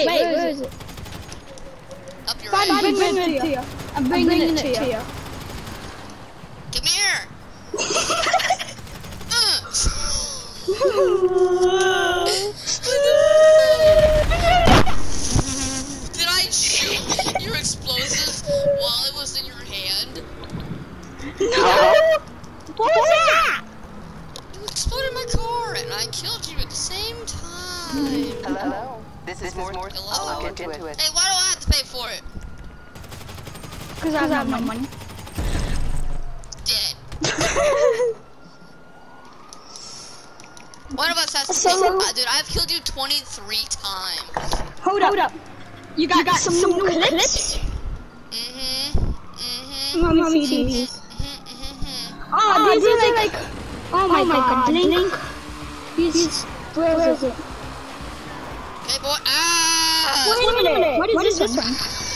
where is it? Up your Fine, ass. I'm bringing it to you. I'm bringing it to you. Come here. Did I shoot your explosives while it was in your hand? No! What was that? You exploded my car and I killed you at the same time. Hello? This is more. Hello? I'll look into it. Hey, why do I have to pay for it? Because I have no money. Dead. One of us has to pay. Dude, I've killed you 23 times. Hold up. You got some new clips? Let me see these. Oh, these are like, oh my god, Link. Where is it? Hey boy, ah! Wait a minute, what is this one?